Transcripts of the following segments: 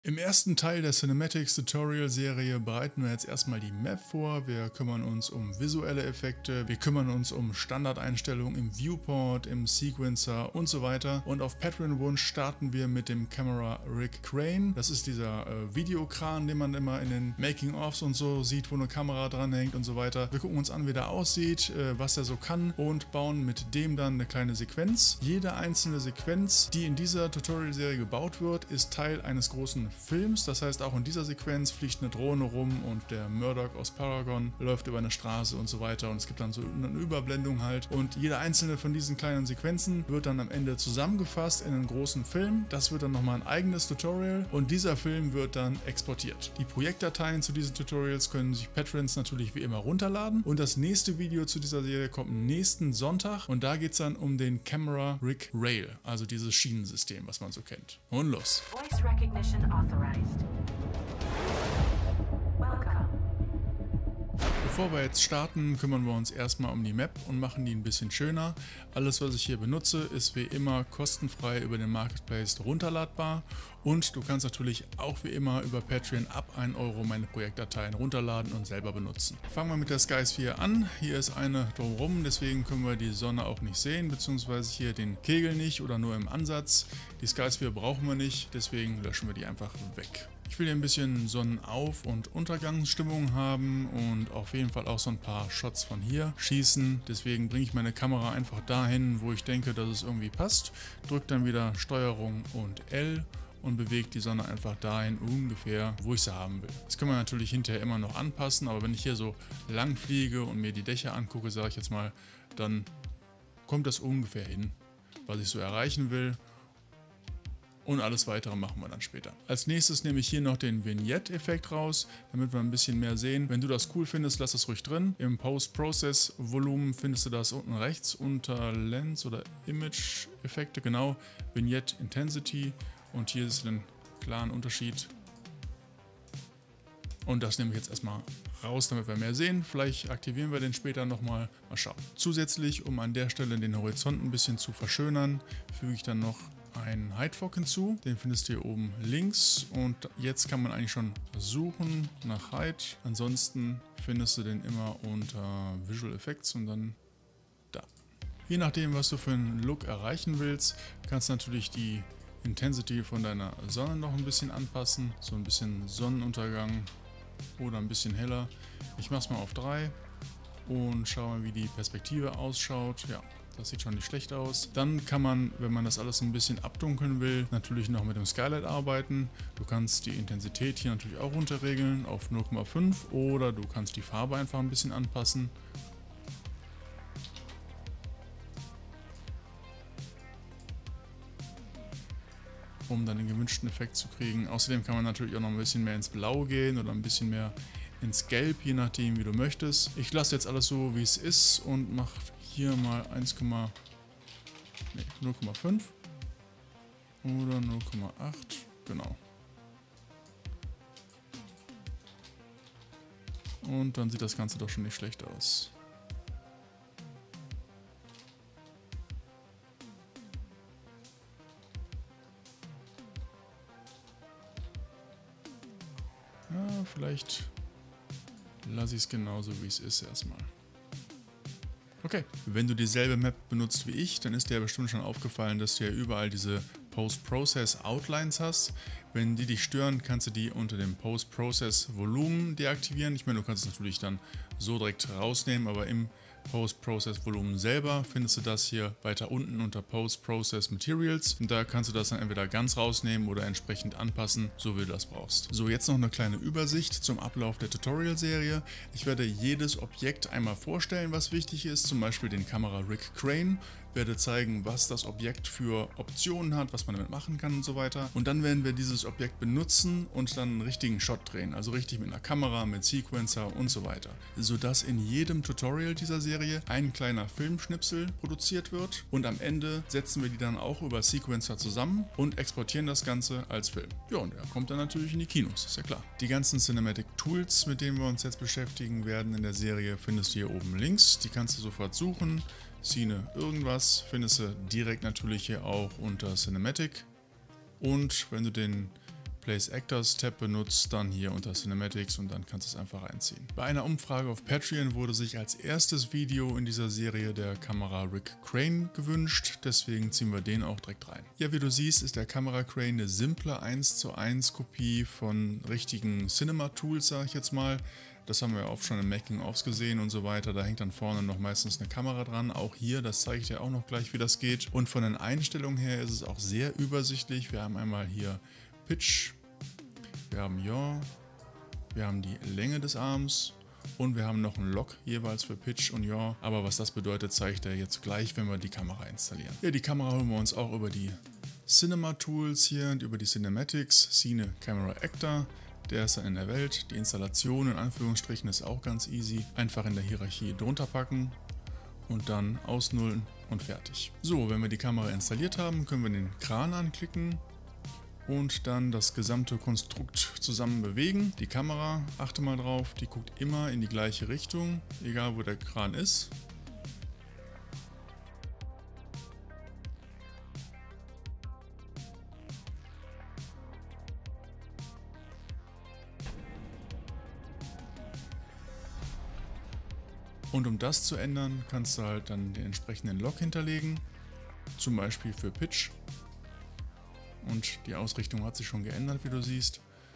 Im ersten Teil der Cinematics Tutorial Serie bereiten wir jetzt erstmal die Map vor. Wir kümmern uns um visuelle Effekte, wir kümmern uns um Standardeinstellungen im Viewport, im Sequencer und so weiter. Und auf Patreon-Wunsch starten wir mit dem Camera Rig Crane. Das ist dieser Videokran, den man immer in den Making-ofs und so sieht, wo eine Kamera dranhängt und so weiter. Wir gucken uns an, wie der aussieht, was er so kann und bauen mit dem dann eine kleine Sequenz. Jede einzelne Sequenz, die in dieser Tutorial-Serie gebaut wird, ist Teil eines großen Films. Das heißt, auch in dieser Sequenz fliegt eine Drohne rum und der Murdoch aus Paragon läuft über eine Straße und so weiter und es gibt dann so eine Überblendung halt und jede einzelne von diesen kleinen Sequenzen wird dann am Ende zusammengefasst in einen großen Film. Das wird dann nochmal ein eigenes Tutorial und dieser Film wird dann exportiert. Die Projektdateien zu diesen Tutorials können sich Patrons natürlich wie immer runterladen und das nächste Video zu dieser Serie kommt nächsten Sonntag und da geht es dann um den Camera Rig Rail, also dieses Schienensystem, was man so kennt. Und los! Voice recognition authorized. Welcome. Bevor wir jetzt starten, kümmern wir uns erstmal um die Map und machen die ein bisschen schöner. Alles, was ich hier benutze, ist wie immer kostenfrei über den Marketplace runterladbar und du kannst natürlich auch wie immer über Patreon ab 1 Euro meine Projektdateien runterladen und selber benutzen. Fangen wir mit der Skysphere an. Hier ist eine drumherum, deswegen können wir die Sonne auch nicht sehen, beziehungsweise hier den Kegel nicht oder nur im Ansatz. Die Skysphere brauchen wir nicht, deswegen löschen wir die einfach weg. Ich will hier ein bisschen Sonnenauf- und Untergangsstimmung haben und auf jeden Fall auch so ein paar Shots von hier schießen. Deswegen bringe ich meine Kamera einfach dahin, wo ich denke, dass es irgendwie passt. Drücke dann wieder Steuerung und L und bewege die Sonne einfach dahin ungefähr, wo ich sie haben will. Das kann man natürlich hinterher immer noch anpassen, aber wenn ich hier so lang fliege und mir die Dächer angucke, sage ich jetzt mal, dann kommt das ungefähr hin, was ich so erreichen will. Und alles weitere machen wir dann später. Als nächstes nehme ich hier noch den Vignette-Effekt raus, damit wir ein bisschen mehr sehen. Wenn du das cool findest, lass es ruhig drin. Im Post-Process-Volumen findest du das unten rechts unter Lens oder Image-Effekte, genau. Vignette Intensity und hier ist ein klarer Unterschied. Und das nehme ich jetzt erstmal raus, damit wir mehr sehen. Vielleicht aktivieren wir den später nochmal. Mal schauen. Zusätzlich, um an der Stelle den Horizont ein bisschen zu verschönern, füge ich dann noch einen Heightfog hinzu, den findest du hier oben links und jetzt kann man eigentlich schon suchen nach Height, ansonsten findest du den immer unter Visual Effects und dann da. Je nachdem, was du für einen Look erreichen willst, kannst du natürlich die Intensity von deiner Sonne noch ein bisschen anpassen, so ein bisschen Sonnenuntergang oder ein bisschen heller. Ich mache es mal auf 3 und schaue mal, wie die Perspektive ausschaut. Ja. Das sieht schon nicht schlecht aus. Dann kann man, wenn man das alles ein bisschen abdunkeln will, natürlich noch mit dem Skylight arbeiten. Du kannst die Intensität hier natürlich auch runterregeln auf 0,5 oder du kannst die Farbe einfach ein bisschen anpassen. Um dann den gewünschten Effekt zu kriegen. Außerdem kann man natürlich auch noch ein bisschen mehr ins Blau gehen oder ein bisschen mehr ins Gelb, je nachdem wie du möchtest. Ich lasse jetzt alles so wie es ist und mache hier mal 0,5 oder 0,8, genau. Und dann sieht das Ganze doch schon nicht schlecht aus. Ja, vielleicht lasse ich es genauso wie es ist erstmal. Okay, wenn du dieselbe Map benutzt wie ich, dann ist dir ja bestimmt schon aufgefallen, dass du ja überall diese Post-Process Outlines hast. Wenn die dich stören, kannst du die unter dem Post-Process Volumen deaktivieren. Ich meine, du kannst es natürlich dann so direkt rausnehmen, aber im Post-Process Volumen selber findest du das hier weiter unten unter Post-Process Materials. Und da kannst du das dann entweder ganz rausnehmen oder entsprechend anpassen, so wie du das brauchst. So, jetzt noch eine kleine Übersicht zum Ablauf der Tutorial-Serie. Ich werde jedes Objekt einmal vorstellen, was wichtig ist, zum Beispiel den Camera Rig Crane. Werde zeigen, was das Objekt für Optionen hat, was man damit machen kann und so weiter. Und dann werden wir dieses Objekt benutzen und dann einen richtigen Shot drehen, also richtig mit einer Kamera, mit Sequencer und so weiter. Sodass in jedem Tutorial dieser Serie ein kleiner Filmschnipsel produziert wird und am Ende setzen wir die dann auch über Sequencer zusammen und exportieren das Ganze als Film. Ja, und er kommt dann natürlich in die Kinos, ist ja klar. Die ganzen Cinematic Tools, mit denen wir uns jetzt beschäftigen werden in der Serie, findest du hier oben links. Die kannst du sofort suchen. Szene irgendwas findest du direkt natürlich hier auch unter Cinematic. Und wenn du den Place Actors Tab benutzt, dann hier unter Cinematics und dann kannst du es einfach einziehen. Bei einer Umfrage auf Patreon wurde sich als erstes Video in dieser Serie der Kamera Rick Crane gewünscht, deswegen ziehen wir den auch direkt rein. Ja, wie du siehst, ist der Kamera Crane eine simple 1:1 Kopie von richtigen Cinema Tools, sage ich jetzt mal. Das haben wir oft schon im Making-ofs gesehen und so weiter. Da hängt dann vorne noch meistens eine Kamera dran. Auch hier, das zeige ich dir auch noch gleich, wie das geht. Und von den Einstellungen her ist es auch sehr übersichtlich. Wir haben einmal hier Pitch, wir haben Yaw, wir haben die Länge des Arms und wir haben noch einen Lock jeweils für Pitch und Yaw. Aber was das bedeutet, zeige ich dir jetzt gleich, wenn wir die Kamera installieren. Ja, die Kamera holen wir uns auch über die Cinema Tools hier und über die Cinematics, Cine Camera Actor. Der ist dann in der Welt. Die Installation in Anführungsstrichen ist auch ganz easy. Einfach in der Hierarchie drunter packen und dann ausnullen und fertig. So, wenn wir die Kamera installiert haben, können wir den Kran anklicken und dann das gesamte Konstrukt zusammen bewegen. Die Kamera, achte mal drauf, die guckt immer in die gleiche Richtung, egal wo der Kran ist. Und um das zu ändern, kannst du halt dann den entsprechenden Lock hinterlegen, zum Beispiel für Pitch. Und die Ausrichtung hat sich schon geändert, wie du siehst.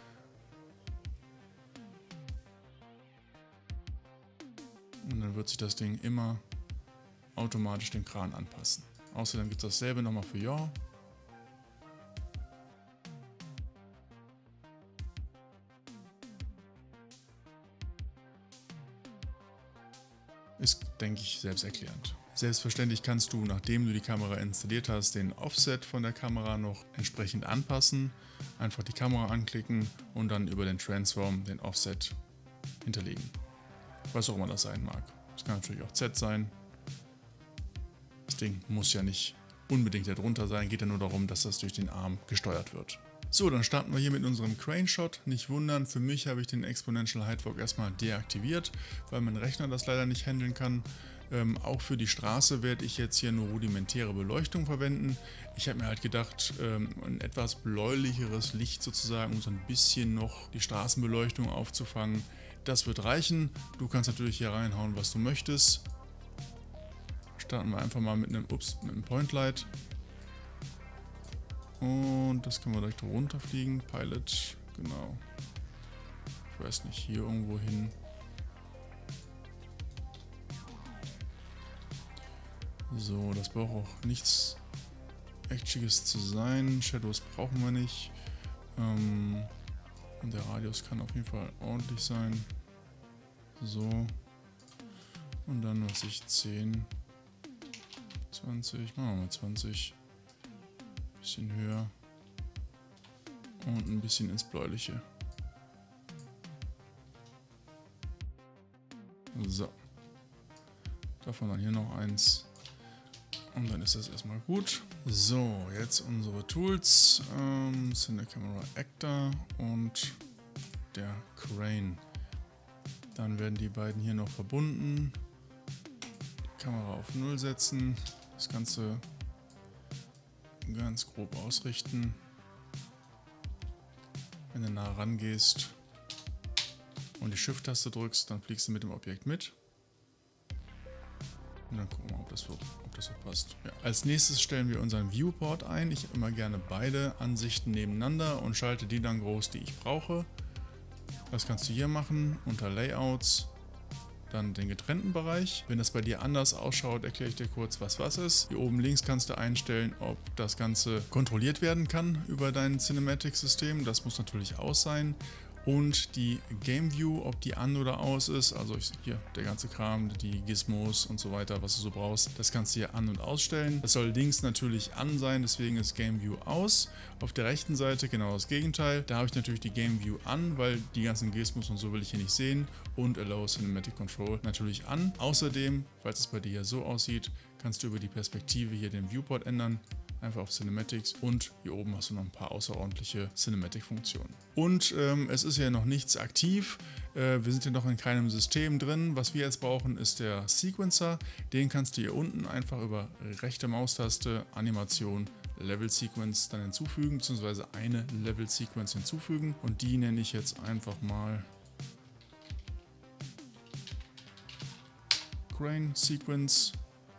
Und dann wird sich das Ding immer automatisch den Kran anpassen. Außerdem gibt es dasselbe nochmal für Yaw. Ist, denke ich, selbsterklärend. Selbstverständlich kannst du, nachdem du die Kamera installiert hast, den Offset von der Kamera noch entsprechend anpassen. Einfach die Kamera anklicken und dann über den Transform den Offset hinterlegen. Was auch immer das sein mag. Das kann natürlich auch Z sein. Das Ding muss ja nicht unbedingt darunter sein, geht ja nur darum, dass das durch den Arm gesteuert wird. So, dann starten wir hier mit unserem Crane Shot. Nicht wundern, für mich habe ich den Exponential Height Walk erstmal deaktiviert, weil mein Rechner das leider nicht handeln kann. Auch für die Straße werde ich jetzt hier nur rudimentäre Beleuchtung verwenden. Ich habe mir halt gedacht, ein etwas bläulicheres Licht sozusagen, um so ein bisschen noch die Straßenbeleuchtung aufzufangen. Das wird reichen. Du kannst natürlich hier reinhauen, was du möchtest. Starten wir einfach mal mit einem Point Light. Und das können wir direkt runterfliegen. Pilot, genau. Ich weiß nicht, hier irgendwo hin. So, das braucht auch nichts Echtschiges zu sein. Shadows brauchen wir nicht. Und der Radius kann auf jeden Fall ordentlich sein. So. Und dann, was ich, 10, 20, machen wir mal 20. Bisschen höher und ein bisschen ins Bläuliche. So, davon dann hier noch eins und dann ist das erstmal gut. So, jetzt unsere Tools, Cine Camera Actor und der Crane. Dann werden die beiden hier noch verbunden. Die Kamera auf 0 setzen, das Ganze ganz grob ausrichten. Wenn du nah rangehst und die Shift-Taste drückst, dann fliegst du mit dem Objekt mit. Und dann gucken wir mal, ob das so passt. Ja. Als nächstes stellen wir unseren Viewport ein. Ich habe immer gerne beide Ansichten nebeneinander und schalte die dann groß, die ich brauche. Das kannst du hier machen, unter Layouts. Dann den getrennten Bereich. Wenn das bei dir anders ausschaut, erkläre ich dir kurz, was ist. Hier oben links kannst du einstellen, ob das Ganze kontrolliert werden kann über dein Cinematic-System. Das muss natürlich aus sein. Und die Game View, ob die an oder aus ist, also hier der ganze Kram, die Gizmos und so weiter, was du so brauchst, das kannst du hier an- und ausstellen. Das soll links natürlich an sein, deswegen ist Game View aus. Auf der rechten Seite genau das Gegenteil. Da habe ich natürlich die Game View an, weil die ganzen Gizmos und so will ich hier nicht sehen. Und Allow Cinematic Control natürlich an. Außerdem, falls es bei dir hier so aussieht, kannst du über die Perspektive hier den Viewport ändern. Einfach auf Cinematics und hier oben hast du noch ein paar außerordentliche Cinematic-Funktionen. Und es ist ja noch nichts aktiv, wir sind hier noch in keinem System drin. Was wir jetzt brauchen, ist der Sequencer. Den kannst du hier unten einfach über rechte Maustaste, Animation, Level Sequence dann hinzufügen, beziehungsweise eine Level Sequence hinzufügen. Und die nenne ich jetzt einfach mal Crane Sequence.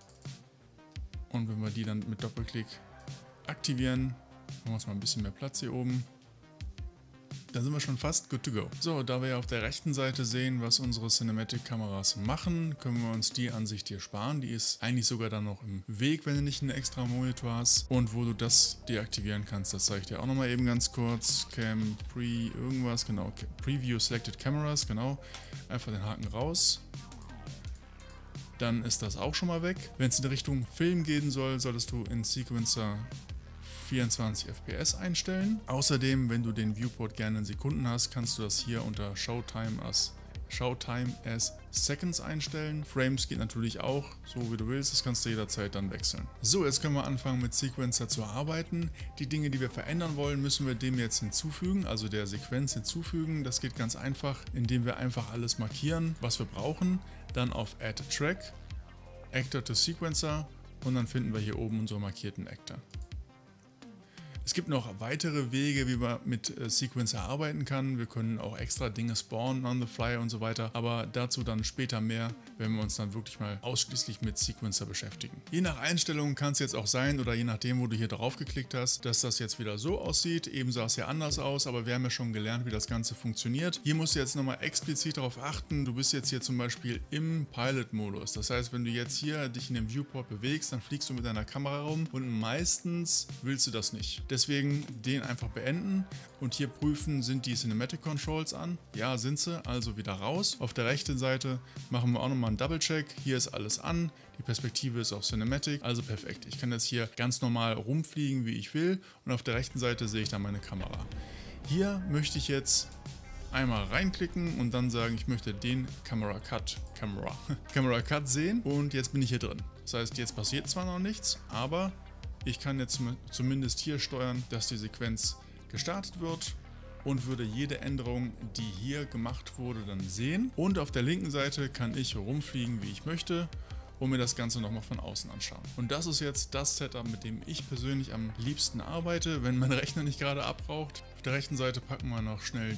Und wenn wir die dann mit Doppelklick aktivieren, machen wir uns mal ein bisschen mehr Platz hier oben. Dann sind wir schon fast good to go. So, da wir ja auf der rechten Seite sehen, was unsere Cinematic-Kameras machen, können wir uns die Ansicht hier sparen. Die ist eigentlich sogar dann noch im Weg, wenn du nicht einen extra Monitor hast. Und wo du das deaktivieren kannst, das zeige ich dir auch nochmal eben ganz kurz. Cam Pre irgendwas, genau. Preview Selected Cameras, genau. Einfach den Haken raus. Dann ist das auch schon mal weg. Wenn es in Richtung Film gehen soll, solltest du in Sequencer 24 FPS einstellen. Außerdem, wenn du den Viewport gerne in Sekunden hast, kannst du das hier unter Showtime as Seconds einstellen. Frames geht natürlich auch, so wie du willst, das kannst du jederzeit dann wechseln. So, jetzt können wir anfangen mit Sequencer zu arbeiten. Die Dinge, die wir verändern wollen, müssen wir dem jetzt hinzufügen, also der Sequenz hinzufügen. Das geht ganz einfach, indem wir einfach alles markieren, was wir brauchen. Dann auf Add Track, Actor to Sequencer und dann finden wir hier oben unsere markierten Actor. Es gibt noch weitere Wege, wie man mit Sequencer arbeiten kann. Wir können auch extra Dinge spawnen on the fly und so weiter, aber dazu dann später mehr, wenn wir uns dann wirklich mal ausschließlich mit Sequencer beschäftigen. Je nach Einstellung kann es jetzt auch sein, oder je nachdem, wo du hier drauf geklickt hast, dass das jetzt wieder so aussieht. Eben sah es ja anders aus, aber wir haben ja schon gelernt, wie das Ganze funktioniert. Hier musst du jetzt nochmal explizit darauf achten, du bist jetzt hier zum Beispiel im Pilot-Modus. Das heißt, wenn du jetzt hier dich in dem Viewport bewegst, dann fliegst du mit deiner Kamera rum und meistens willst du das nicht. Deswegen den einfach beenden und hier prüfen, sind die Cinematic Controls an? Ja, sind sie, also wieder raus. Auf der rechten Seite machen wir auch nochmal einen Double-Check. Hier ist alles an, die Perspektive ist auf Cinematic, also perfekt. Ich kann jetzt hier ganz normal rumfliegen, wie ich will, und auf der rechten Seite sehe ich dann meine Kamera. Hier möchte ich jetzt einmal reinklicken und dann sagen, ich möchte den Camera Cut sehen, und jetzt bin ich hier drin. Das heißt, jetzt passiert zwar noch nichts, aber ich kann jetzt zumindest hier steuern, dass die Sequenz gestartet wird und würde jede Änderung, die hier gemacht wurde, dann sehen. Und auf der linken Seite kann ich rumfliegen, wie ich möchte, und mir das Ganze nochmal von außen anschauen. Und das ist jetzt das Setup, mit dem ich persönlich am liebsten arbeite, wenn mein Rechner nicht gerade abbraucht. Auf der rechten Seite packen wir noch schnell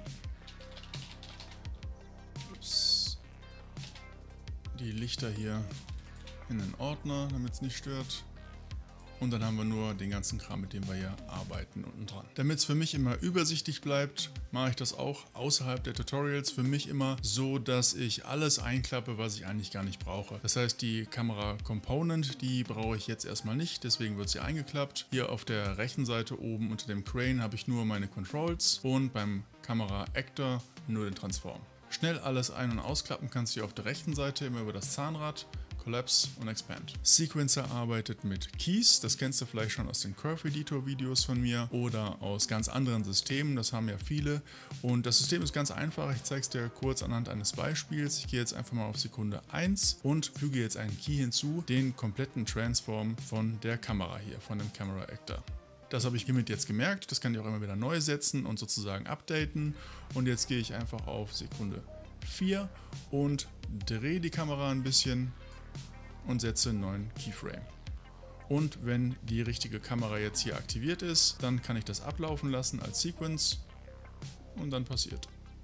die Lichter hier in den Ordner, damit es nicht stört. Und dann haben wir nur den ganzen Kram, mit dem wir hier arbeiten, unten dran. Damit es für mich immer übersichtlich bleibt, mache ich das auch außerhalb der Tutorials für mich immer so, dass ich alles einklappe, was ich eigentlich gar nicht brauche. Das heißt, die Kamera Component, die brauche ich jetzt erstmal nicht, deswegen wird sie eingeklappt. Hier auf der rechten Seite oben unter dem Crane habe ich nur meine Controls und beim Kamera Actor nur den Transform. Schnell alles ein- und ausklappen kannst du hier auf der rechten Seite immer über das Zahnrad. Collapse und Expand. Sequencer arbeitet mit Keys, das kennst du vielleicht schon aus den Curve Editor Videos von mir oder aus ganz anderen Systemen, das haben ja viele, und das System ist ganz einfach, ich zeige es dir kurz anhand eines Beispiels. Ich gehe jetzt einfach mal auf Sekunde 1 und füge jetzt einen Key hinzu, den kompletten Transform von der Kamera hier, von dem Camera Actor. Das habe ich hiermit jetzt gemerkt, das kann ich auch immer wieder neu setzen und sozusagen updaten, und jetzt gehe ich einfach auf Sekunde 4 und drehe die Kamera ein bisschen und setze einen neuen Keyframe. Und wenn die richtige Kamera jetzt hier aktiviert ist, dann kann ich das ablaufen lassen als Sequence und dann passiert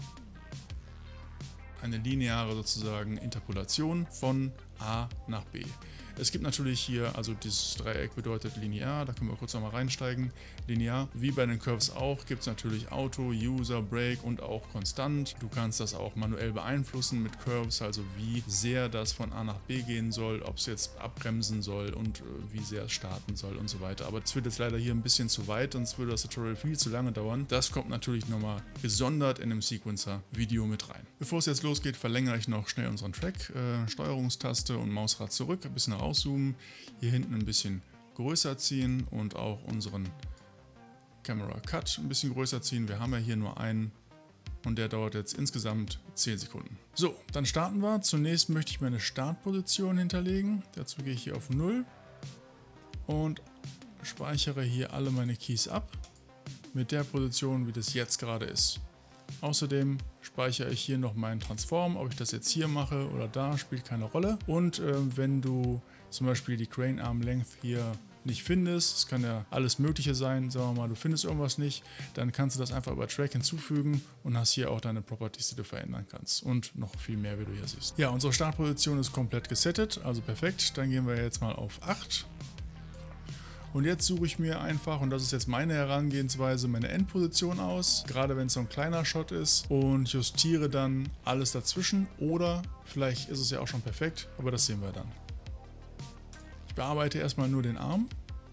eine lineare sozusagen Interpolation von A nach B. Es gibt natürlich hier, also dieses Dreieck bedeutet linear, da können wir kurz nochmal reinsteigen. Linear, wie bei den Curves auch, gibt es natürlich Auto, User, Break und auch Konstant. Du kannst das auch manuell beeinflussen mit Curves, also wie sehr das von A nach B gehen soll, ob es jetzt abbremsen soll und wie sehr es starten soll und so weiter. Aber das wird jetzt leider hier ein bisschen zu weit, sonst würde das Tutorial viel zu lange dauern. Das kommt natürlich nochmal gesondert in einem Sequencer-Video mit rein. Bevor es jetzt losgeht, verlängere ich noch schnell unseren Track. Steuerungstaste und Mausrad zurück, ein bisschen rauszoomen, hier hinten ein bisschen größer ziehen und auch unseren Camera Cut ein bisschen größer ziehen. Wir haben ja hier nur einen und der dauert jetzt insgesamt 10 Sekunden. So, dann starten wir. Zunächst möchte ich meine Startposition hinterlegen. Dazu gehe ich hier auf 0 und speichere hier alle meine Keys ab mit der Position, wie das jetzt gerade ist. Außerdem speichere ich hier noch meinen Transform, ob ich das jetzt hier mache oder da, spielt keine Rolle. Und wenn du zum Beispiel die Crane Arm Length hier nicht findest, es kann ja alles Mögliche sein, sagen wir mal, du findest irgendwas nicht, dann kannst du das einfach über Track hinzufügen und hast hier auch deine Properties, die du verändern kannst und noch viel mehr, wie du hier siehst. Ja, unsere Startposition ist komplett gesettet, also perfekt. Dann gehen wir jetzt mal auf 8. Und jetzt suche ich mir einfach, und das ist jetzt meine Herangehensweise, meine Endposition aus, gerade wenn es so ein kleiner Shot ist, und justiere dann alles dazwischen, oder vielleicht ist es ja auch schon perfekt, aber das sehen wir dann. Ich bearbeite erstmal nur den Arm.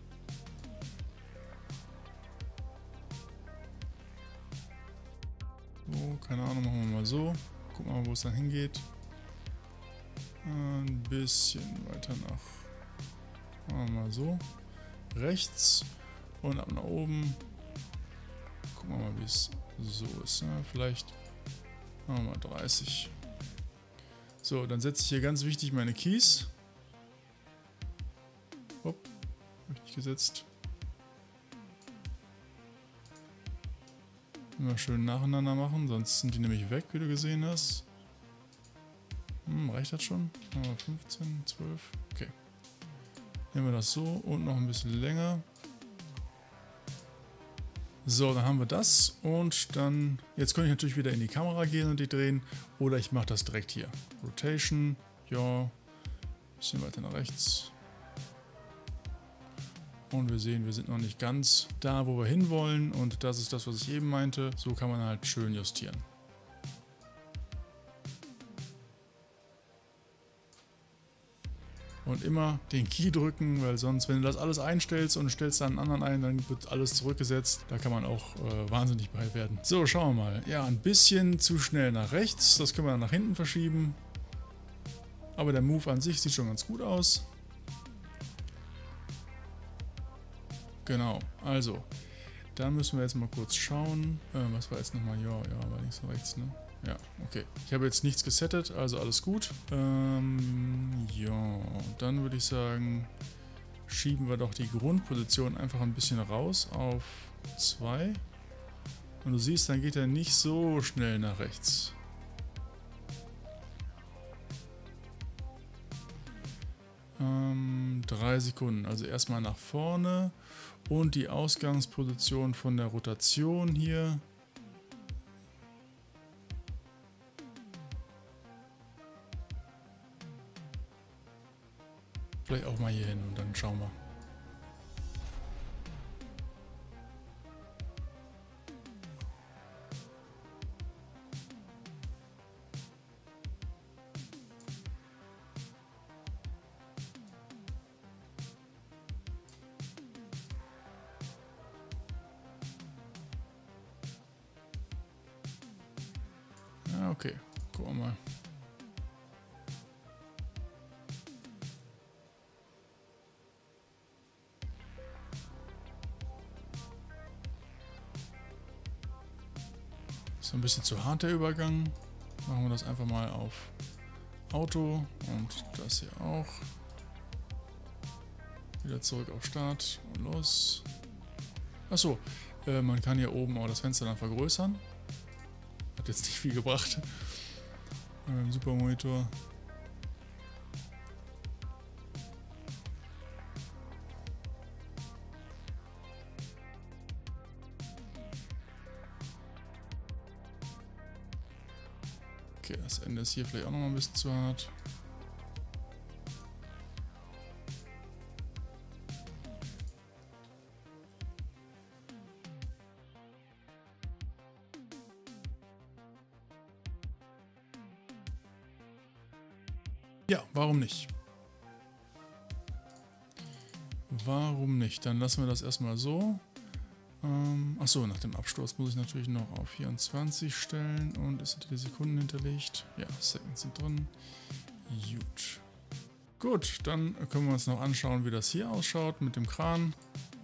So, keine Ahnung, machen wir mal so. Gucken wir mal, wo es dann hingeht. Ein bisschen weiter nach, machen wir mal so. Rechts und ab nach oben. Gucken wir mal, wie es so ist. Ne? Vielleicht machen wir mal 30. So, dann setze ich hier ganz wichtig meine Keys. Hopp, habe ich nicht gesetzt. Immer schön nacheinander machen, sonst sind die nämlich weg, wie du gesehen hast. Reicht das schon? 15, 12, okay. Nehmen wir das so und noch ein bisschen länger. So, dann haben wir das und dann, jetzt kann ich natürlich wieder in die Kamera gehen und die drehen oder ich mache das direkt hier. Rotation, ja, bisschen weiter nach rechts. Und wir sehen, wir sind noch nicht ganz da, wo wir hinwollen und das ist das, was ich eben meinte. So kann man halt schön justieren. Und immer den Key drücken, weil sonst, wenn du das alles einstellst und stellst dann einen anderen ein, dann wird alles zurückgesetzt. Da kann man auch wahnsinnig bei werden. So, schauen wir mal. Ja, ein bisschen zu schnell nach rechts. Das können wir dann nach hinten verschieben. Aber der Move an sich sieht schon ganz gut aus. Genau, also, da müssen wir jetzt mal kurz schauen. Was war jetzt nochmal? Ja, war links und rechts, ne? Ja, okay. Ich habe jetzt nichts gesettet, also alles gut. Ja, dann würde ich sagen, schieben wir doch die Grundposition einfach ein bisschen raus auf 2. Und du siehst, dann geht er nicht so schnell nach rechts. Ähm, 3 Sekunden, also erstmal nach vorne und die Ausgangsposition von der Rotation hier. Vielleicht auch mal hier hin und dann schauen wir. Ja, okay. Gucken wir mal. Ist ein bisschen zu hart der Übergang. Machen wir das einfach mal auf Auto und das hier auch. Wieder zurück auf Start und los. Achso, man kann hier oben auch das Fenster dann vergrößern. Hat jetzt nicht viel gebracht. Im Supermonitor. Okay, das Ende ist hier vielleicht auch noch mal ein bisschen zu hart. Ja, warum nicht? Warum nicht? Dann lassen wir das erstmal so. Achso, nach dem Absturz muss ich natürlich noch auf 24 stellen und es sind die Sekunden hinterlegt. Ja, Seconds sind drin. Gut. Gut, dann können wir uns noch anschauen, wie das hier ausschaut mit dem Kran.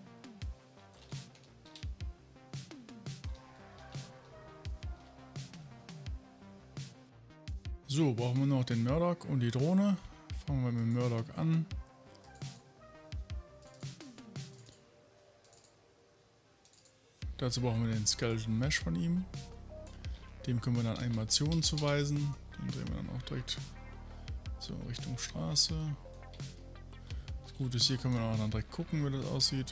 So, brauchen wir noch den Murdoch und die Drohne. Fangen wir mit dem Murdoch an. Dazu brauchen wir den Skeleton Mesh von ihm. Dem können wir dann Animationen zuweisen. Den drehen wir dann auch direkt so Richtung Straße. Das Gut ist, hier können wir auch dann direkt gucken, wie das aussieht.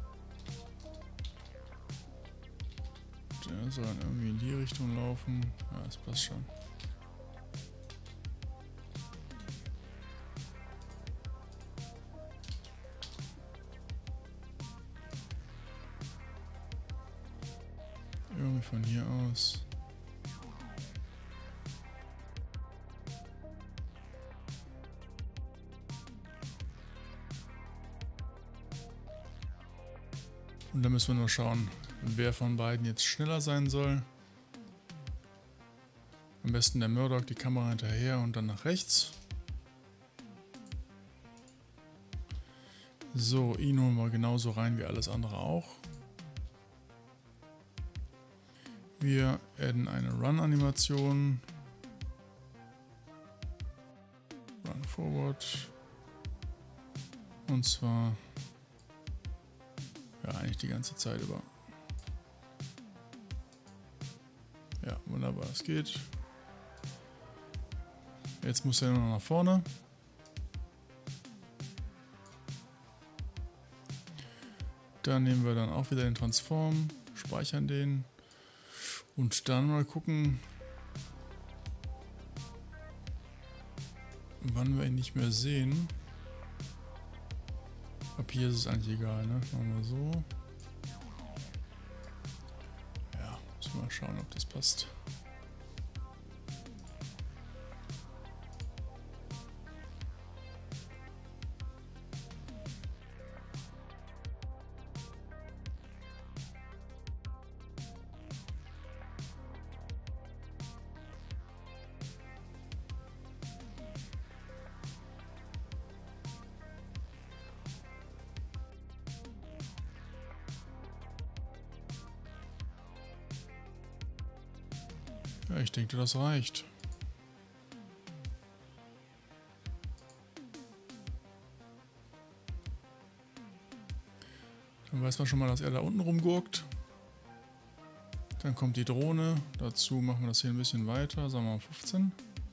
Der soll dann irgendwie in die Richtung laufen. Ja, das passt schon. Irgendwie von hier aus. Und dann müssen wir nur schauen, wer von beiden jetzt schneller sein soll. Am besten der Murdoch, die Kamera hinterher und dann nach rechts. So, ihn holen wir genauso rein wie alles andere auch. Wir adden eine Run-Animation. Run Forward. Und zwar ja, eigentlich die ganze Zeit über. Ja, wunderbar, es geht. Jetzt muss er nur noch nach vorne. Dann nehmen wir dann auch wieder den Transform, speichern den und dann mal gucken, wann wir ihn nicht mehr sehen. Ab hier ist es eigentlich egal, ne? Machen wir so. Ja, müssen wir mal schauen, ob das passt. Ja, ich denke, das reicht. Dann weiß man schon mal, dass er da unten rumgurkt. Dann kommt die Drohne. Dazu machen wir das hier ein bisschen weiter, sagen wir mal 15.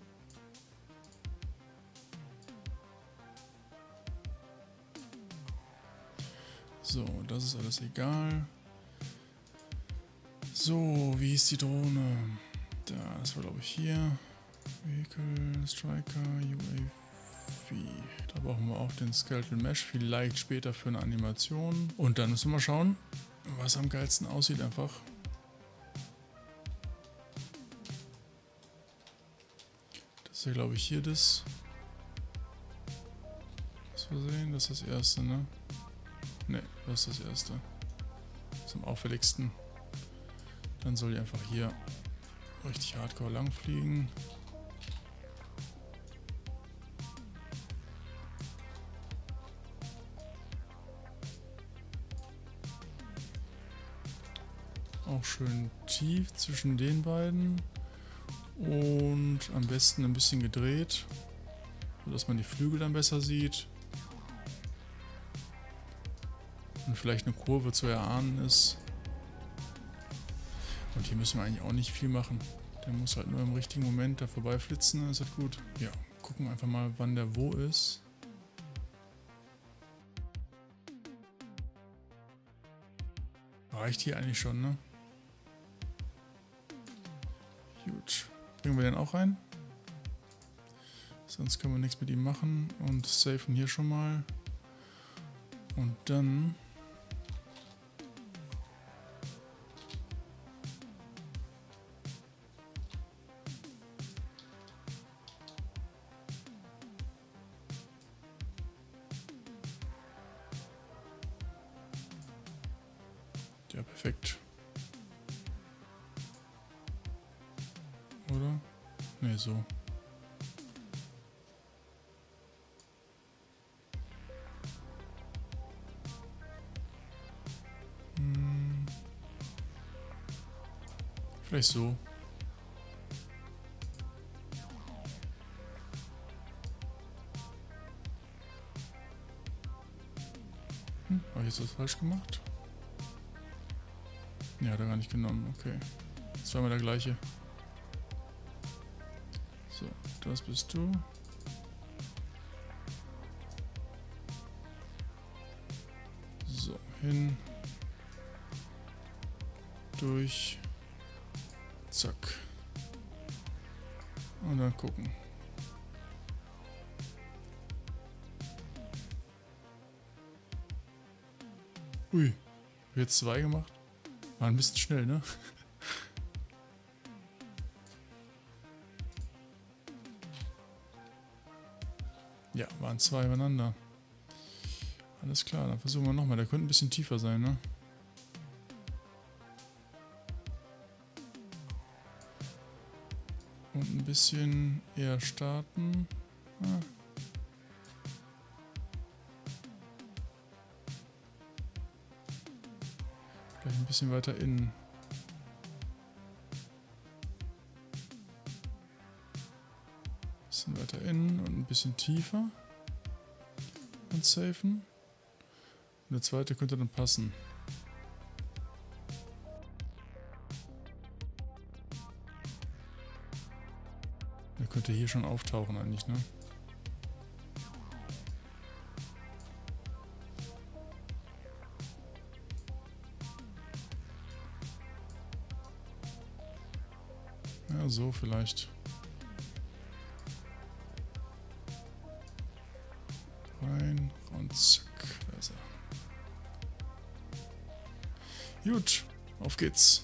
So, das ist alles egal. So, wie ist die Drohne? Das war, glaube ich, hier. Vehicle, Striker, UAV. Da brauchen wir auch den Skeletal Mesh, vielleicht später für eine Animation. Und dann müssen wir mal schauen, was am geilsten aussieht einfach. Das ist ja, glaube ich, hier das. Was wir sehen, das ist das erste, ne? Ne, das ist das erste. Das ist am auffälligsten. Dann soll die einfach hier richtig hardcore lang fliegen. Auch schön tief zwischen den beiden. Und am besten ein bisschen gedreht, sodass man die Flügel dann besser sieht. Und vielleicht eine Kurve zu erahnen ist. Und hier müssen wir eigentlich auch nicht viel machen. Der muss halt nur im richtigen Moment da vorbeiflitzen, dann ist das gut. Ja, gucken einfach mal, wann der wo ist. Reicht hier eigentlich schon, ne? Gut. Bringen wir den auch rein. Sonst können wir nichts mit ihm machen. Und safen hier schon mal. Und dann... Ja, perfekt. Oder? Ne, so. Vielleicht so. Habe ich jetzt was falsch gemacht? Ja, hat er gar nicht genommen. Okay. Zweimal der gleiche. So, das bist du. hin, durch, zack. Und dann gucken. Ui, hab ich jetzt 2 gemacht? War ein bisschen schnell, ne? Ja, waren 2 übereinander. Alles klar, dann versuchen wir nochmal. Der könnte ein bisschen tiefer sein, ne? Und ein bisschen eher starten. Ah. Vielleicht ein bisschen weiter innen. Ein bisschen weiter innen und ein bisschen tiefer. Und safen. Und der zweite könnte dann passen. Der könnte hier schon auftauchen eigentlich, ne? Ja, so vielleicht. Rein und zack, da ist er. Gut, auf geht's.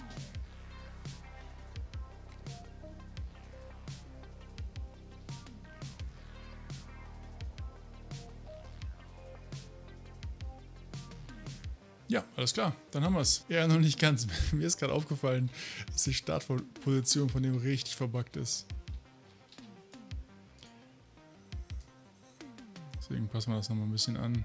Ja, alles klar, dann haben wir es. Ja, noch nicht ganz. Mir ist gerade aufgefallen, dass die Startposition von dem richtig verbuggt ist. Deswegen passen wir das nochmal ein bisschen an.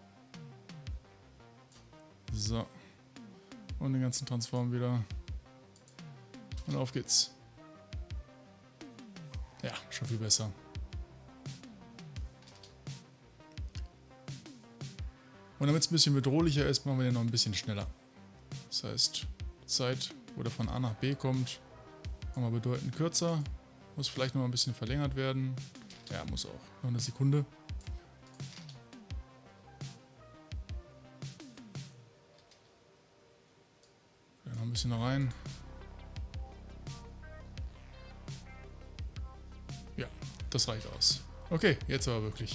So. Und den ganzen Transform wieder. Und auf geht's. Ja, schon viel besser. Und damit es ein bisschen bedrohlicher ist, machen wir den noch ein bisschen schneller. Das heißt, die Zeit, wo der von A nach B kommt, machen wir bedeutend kürzer. Muss vielleicht noch ein bisschen verlängert werden. Ja, muss auch. Noch eine Sekunde. Noch ein bisschen noch rein. Ja, das reicht aus. Okay, jetzt aber wirklich.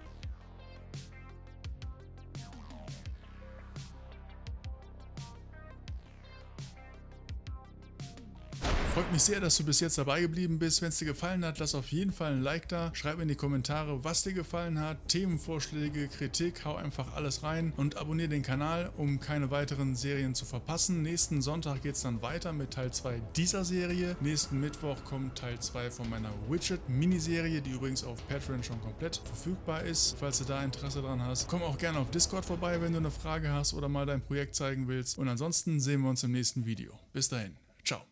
Freut mich sehr, dass du bis jetzt dabei geblieben bist. Wenn es dir gefallen hat, lass auf jeden Fall ein Like da. Schreib in die Kommentare, was dir gefallen hat. Themenvorschläge, Kritik, hau einfach alles rein. Und abonniere den Kanal, um keine weiteren Serien zu verpassen. Nächsten Sonntag geht es dann weiter mit Teil 2 dieser Serie. Nächsten Mittwoch kommt Teil 2 von meiner Widget-Miniserie, die übrigens auf Patreon schon komplett verfügbar ist. Falls du da Interesse dran hast, komm auch gerne auf Discord vorbei, wenn du eine Frage hast oder mal dein Projekt zeigen willst. Und ansonsten sehen wir uns im nächsten Video. Bis dahin. Ciao.